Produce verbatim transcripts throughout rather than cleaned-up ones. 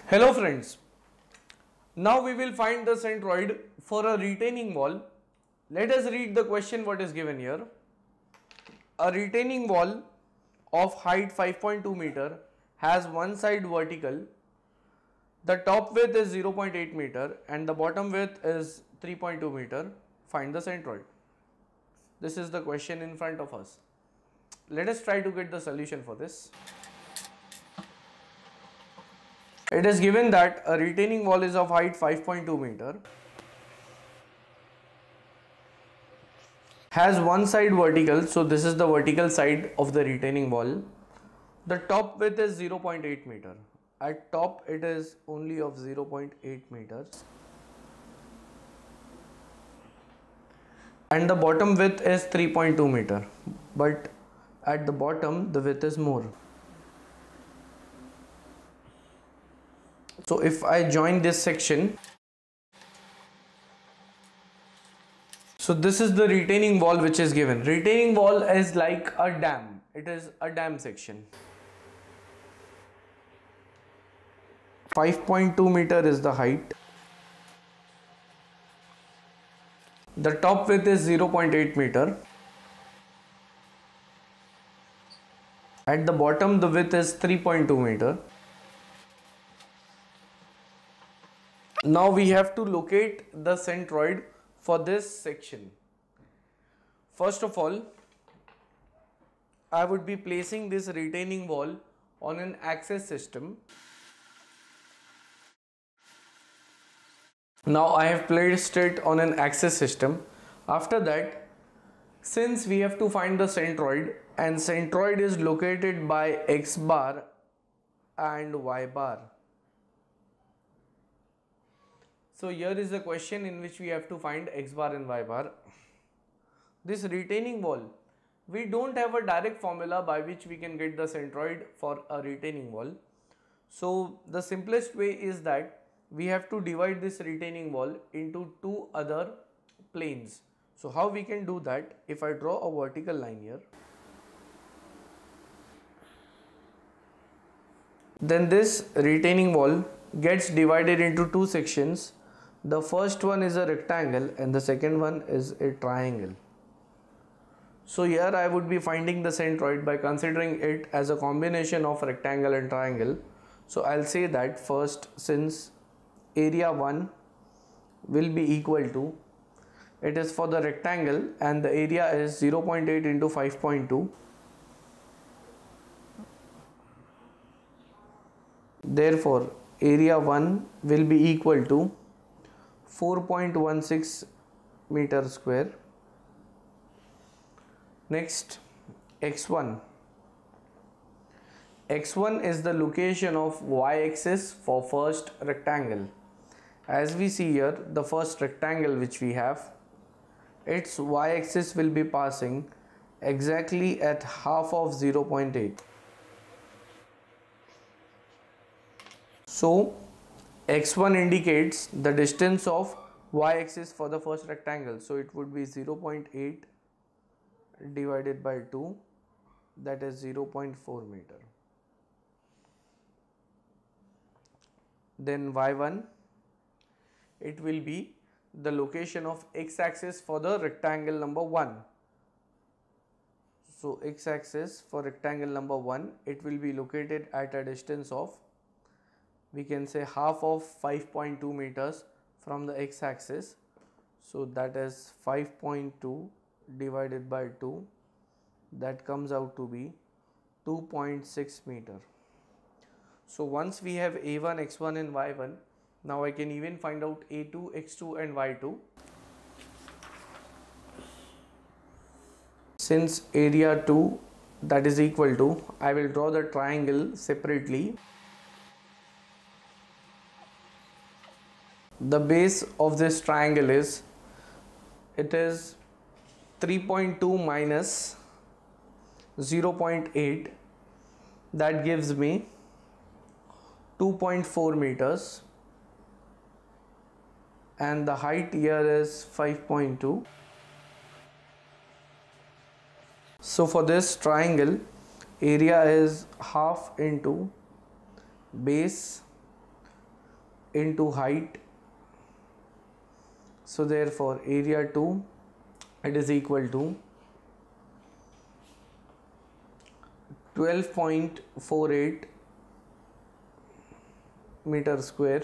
Hello friends, now we will find the centroid for a retaining wall. Let us read the question what is given here. A retaining wall of height five point two meter has one side vertical, the top width is zero point eight meter and the bottom width is three point two meter. Find the centroid. This is the question in front of us. Let us try to get the solution for this. It is given that a retaining wall is of height five point two meter, has one side vertical, so this is the vertical side of the retaining wall. The top width is zero point eight meter. At top it is only of zero point eight meters. And the bottom width is three point two meter. But at the bottom the width is more. So if I join this section, so this is the retaining wall which is given. Retaining wall is like a dam. It is a dam section. five point two meter is the height. The top width is zero point eight meter. At the bottom the width is three point two meter. Now we have to locate the centroid for this section. First of all, I would be placing this retaining wall on an axis system. Now I have placed it on an axis system. After that, since we have to find the centroid and centroid is located by x bar and y bar. So here is the question in which we have to find x bar and y bar. This retaining wall, we don't have a direct formula by which we can get the centroid for a retaining wall. So the simplest way is that we have to divide this retaining wall into two other planes. So how we can do that? If I draw a vertical line here, then this retaining wall gets divided into two sections. The first one is a rectangle and the second one is a triangle. So here I would be finding the centroid by considering it as a combination of rectangle and triangle. So I'll say that first, since area one will be equal to, it is for the rectangle and the area is zero point eight into five point two. Therefore area one will be equal to four point one six meter square. Next, x one. x one is the location of y-axis for first rectangle. As we see here, the first rectangle which we have, its y-axis will be passing exactly at half of zero point eight. So x one indicates the distance of y-axis for the first rectangle. So it would be zero point eight divided by two, that is zero point four meter. Then y one, it will be the location of x-axis for the rectangle number one. So x-axis for rectangle number one, it will be located at a distance of, we can say, half of five point two meters from the x-axis. So that is five point two divided by two, that comes out to be two point six meter. So once we have a one, x one and y one, now I can even find out a two, x two and y two. Since area two, that is equal to, I will draw the triangle separately. The base of this triangle is, it is three point two minus zero point eight, that gives me two point four meters and the height here is five point two. So for this triangle, area is half into base into height. So therefore area two, it is equal to twelve point four eight meter square.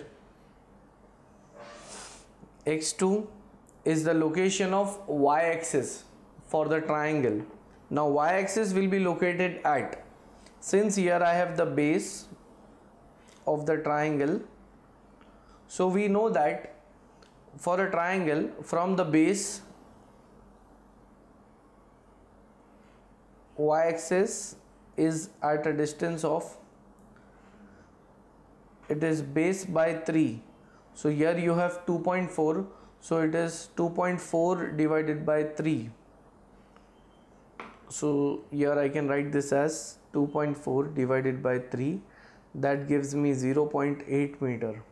x two is the location of y-axis for the triangle. Now y-axis will be located at, since here I have the base of the triangle, so we know that for a triangle from the base, y-axis is at a distance of, it is base by three. So here you have two point four, so it is two point four divided by three. So here I can write this as two point four divided by three, that gives me zero point eight meter.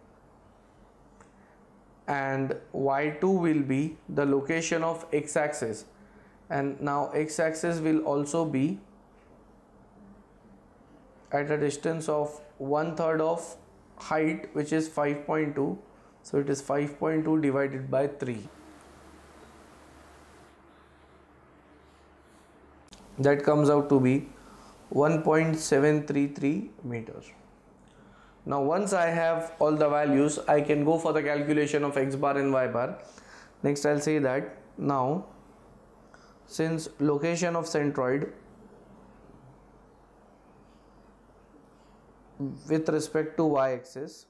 And y two will be the location of x-axis, and now x-axis will also be at a distance of one third of height, which is five point two. So it is five point two divided by three. That comes out to be one point seven three three meters. Now once I have all the values, I can go for the calculation of x bar and y bar. Next I'll say that now, since location of centroid with respect to y-axis,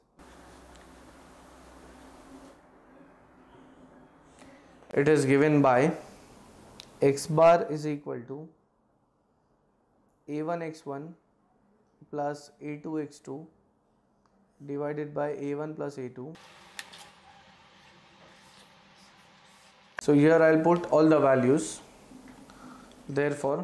it is given by x bar is equal to a one x one plus a two x two divided by a one plus a two. So here I'll put all the values. Therefore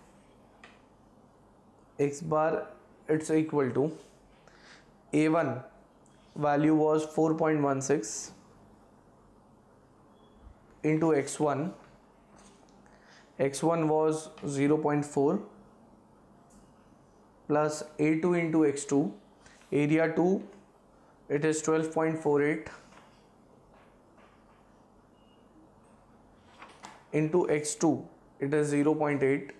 x bar, it's equal to a one value was four point one six into x one. X one was zero point four plus a two into x two. Area two, it is twelve point four eight into x two, it is zero point eight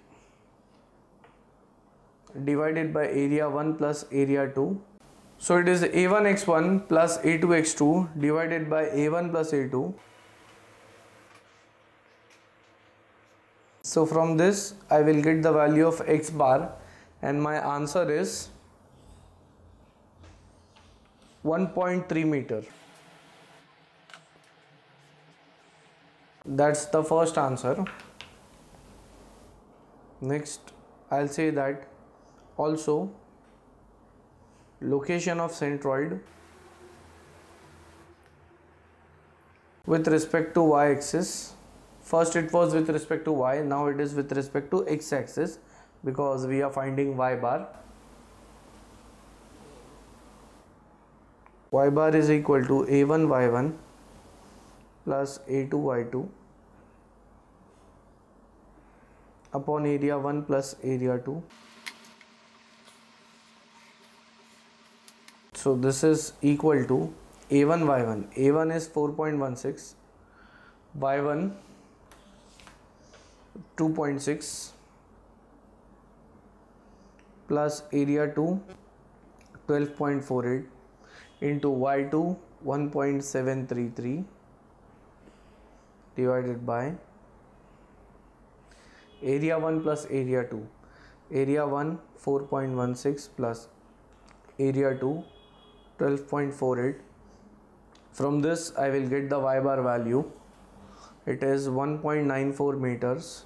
divided by area one plus area two. So it is a one x one plus a two x two divided by a one plus a two. So from this I will get the value of x bar, and my answer is one point three meter. That's the first answer. Next I'll say that also location of centroid with respect to y-axis. First it was with respect to y, now it is with respect to x-axis because we are finding y bar. Y bar is equal to a one y one plus a two y two upon area one plus area two. So this is equal to a one y one. a one is four point one six, y one two point six plus area two twelve point four eight into y two one point seven three three divided by area one plus area two. Area one four point one six plus area two twelve point four eight. From this I will get the y bar value. It is one point nine four meters.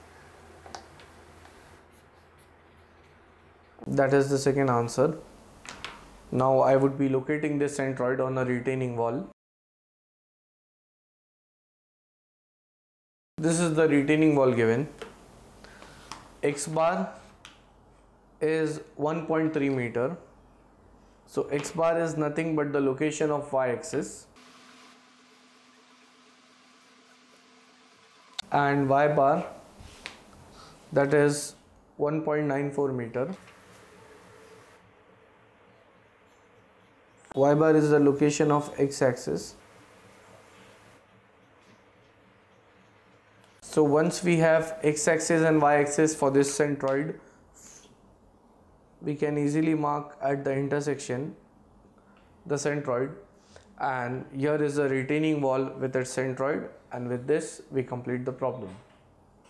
That is the second answer. Now I would be locating this centroid on a retaining wall. This is the retaining wall given. X bar is one point three meter. So x bar is nothing but the location of y-axis, and y bar, that is one point nine four meter. Y bar is the location of x-axis. So once we have x-axis and y-axis for this centroid, we can easily mark at the intersection the centroid, and here is a retaining wall with its centroid, and with this we complete the problem.